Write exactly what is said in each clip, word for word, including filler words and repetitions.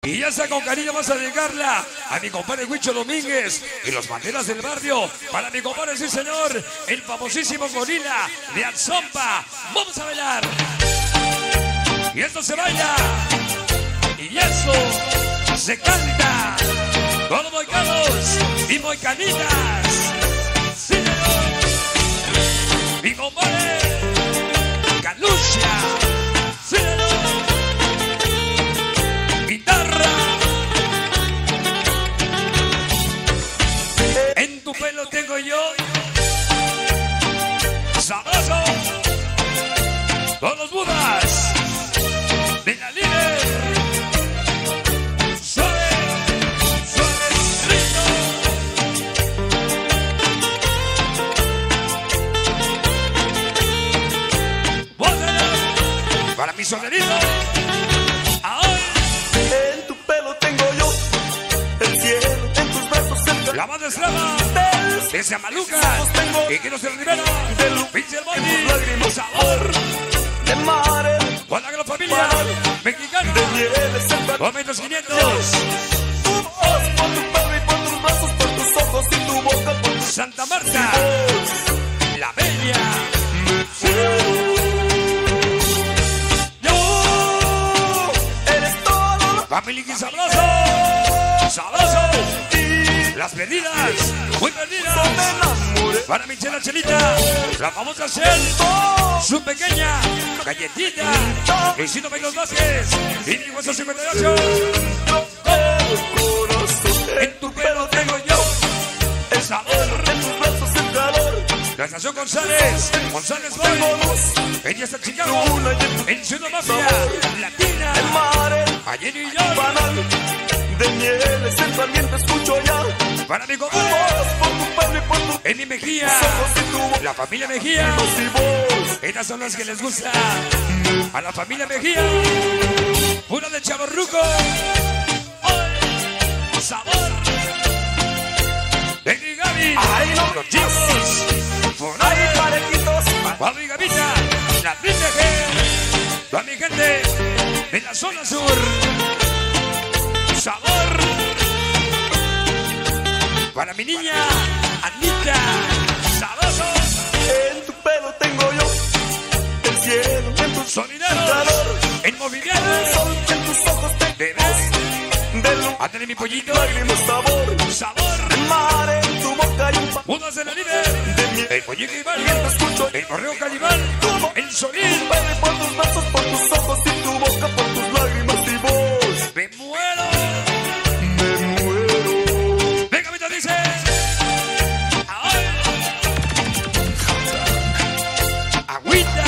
Y ya está con cariño, vamos a dedicarla a mi compadre Huicho Domínguez y los banderas del barrio. Para mi compadre, sí señor, el famosísimo gorila de Alzompa. Vamos a bailar. Y esto se baila. Y eso se canta. Todos moicanos y moicanitas. Sí señor. Mi compadre Calucia. Sí señor. En tu pelo tengo yo sabroso todos los budas de la líder. Suave, suavecito. Para mi sonerito. En tu pelo tengo yo el cielo, en tus brazos el la madre eslava de Samaluca y que no se libera del pinche el body, lágrimas, sabor de mares, con la gran familia mexicana de mieles, el dos metros quinientos. Tu voz por tu pelo y por tus brazos, por tus ojos y tu boca, por tu Santa Marta, la bella. Sí. Yo eres todo. Familia y sabroso, sabroso. Las perdidas, muy perdidas. Para mi chela Chelita, la famosa Shell, su pequeña galletita. Luisito Miguel Vázquez, y mi hueso cincuenta y ocho. En tu pelo tengo yo el sabor, En tus brazos el calor. la estación González, González Boy. Ella está en Chicago, en Ciudad Mafia, Latina, El mar, allí en New York. banal, de mieles, el también te escucho ya. Para mi Tu compadre, voz por tu pelo y por tus en mi Mejía, ojos y tu boca, la familia Mejía. y voz. Estas son las que les gusta a la familia Mejía. Una de Chavorruco. ¡Ay! Sabor. Benny Gaby. Ay, no. Los chicos. Ay, Fonare. parejitos. Pablo y Gavita. La Triple G. Toda mi gente de la zona sur. Sabor. Para mi niña Anita. Sabroso. En tu pelo tengo yo el cielo, en tus Solidaros. calor, En el movimiento. sol, en tus ojos te Bebés. de luz, Ándale mi pollito. lágrimas, sabor, Sabor. el mar en tu boca y un pa- Unos de la líder. de miel. El pollito Te Iván. escucho El correo Calibán. El Solín. pelo y por tus brazos, por tus ojos y tu boca, por tus lágrimas y voz. Me muero. Me muero. Venga, Vito dice. Ahora. Agüita.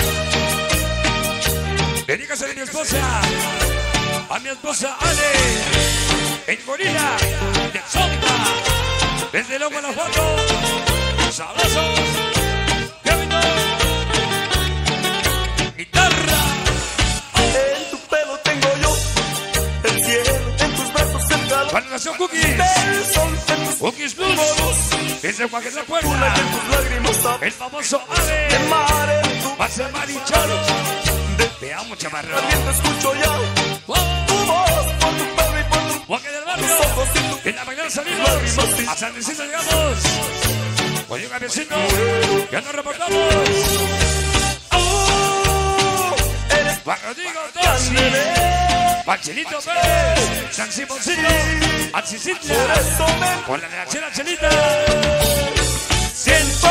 Dedícase de mi esposa. A mi esposa Ale. En Gorila. De Zomba. Desde Lomo a la foto. Sabroso. Gavito. Guitarra. En tu pelo tengo yo el cielo, en tus brazos el calor, Para la Nación Cookies. el sol, en tus Cookies Plus. Desde Juan de la una y Puerta. en tus lágrimas, sabor, El famoso el Ave. mar en tu Pase Maricholo. de Te amo, chamarro. también te escucho ya. Tu voz por tu pelo y por tus Boque del barrio. ojos y tu En la mañana salimos. A San Luisito llegamos. Oye, cabecito. Ya nos reportamos. Oh, eres Juan Rodrigo Tossi. Pachelito Pérez. San Simoncito. por Atsicitla. eso me Con la de la chela chelita. siento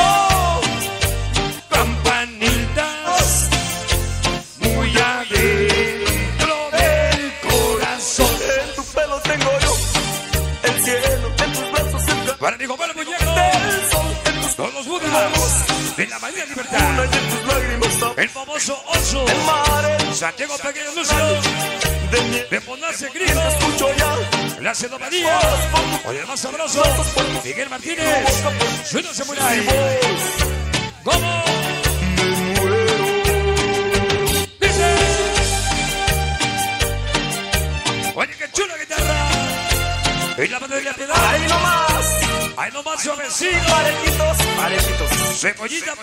Campanitas. Muy adentro del corazón. en tu pelo tengo yo el cielo, en tus brazos el calor, Para mi compadre Muñeco. el sol, en tus Todos los budas de la María una Libertad. y en tus lágrimas, sabor, El famoso oso. el mar en Santiago Pequeño Lucio. de miel. De Ponarse Te Grito. escucho ya. La Cedo María. Oye, el más sabroso. Miguel Martínez. Suena Samurai. ¿Cómo? Dice. Oye, qué chula guitarra. Y la madre de la piedad. Ahí nomás, Ay, nomás suavecito. parejitos, parejitos. Cebollita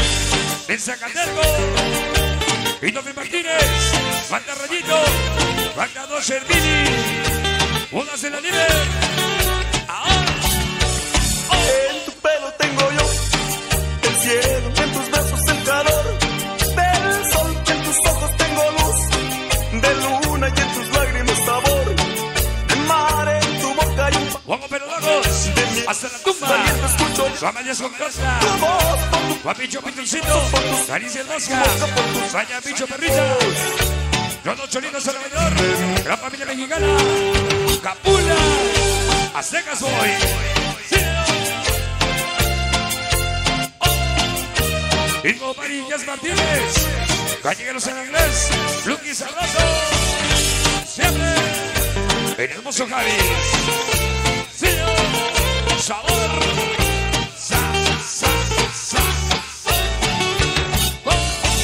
Pochos. En Zacaterco. Y Nofi Martínez. Manda Rayito. Bacado Servini. Unas en la nivel. Ahora. En tu pelo tengo yo el cielo, en tus besos el calor del sol, en tus ojos tengo luz de luna y en tus lágrimas sabor de mar, en tu boca y un Juego pero locos. Hasta la tumba. Ramayas con costa. Guapicho pituncito. Caricia el Oscar. Vaya bicho perrita. Los dos cholinos al mayor. Gran familia mexicana. Capula. Aztecas hoy. Ingo Marillas Martínez. Gallegueros en inglés. Lucky Sabroso. Siempre. El hermoso Javi. Sabor. Sa, sa, sa. Oh.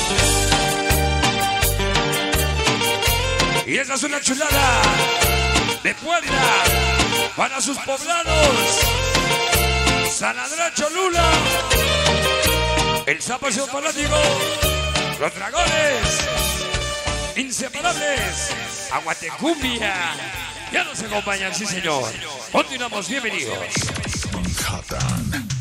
Y esa es una chulada de Puebla para sus poblanos. San Andrés Cholula. El sapo es un fanático. Los dragones. Inseparables. Aguatecumbia. Ya nos acompañan, sí señor. Continuamos, bienvenidos. Manhattan.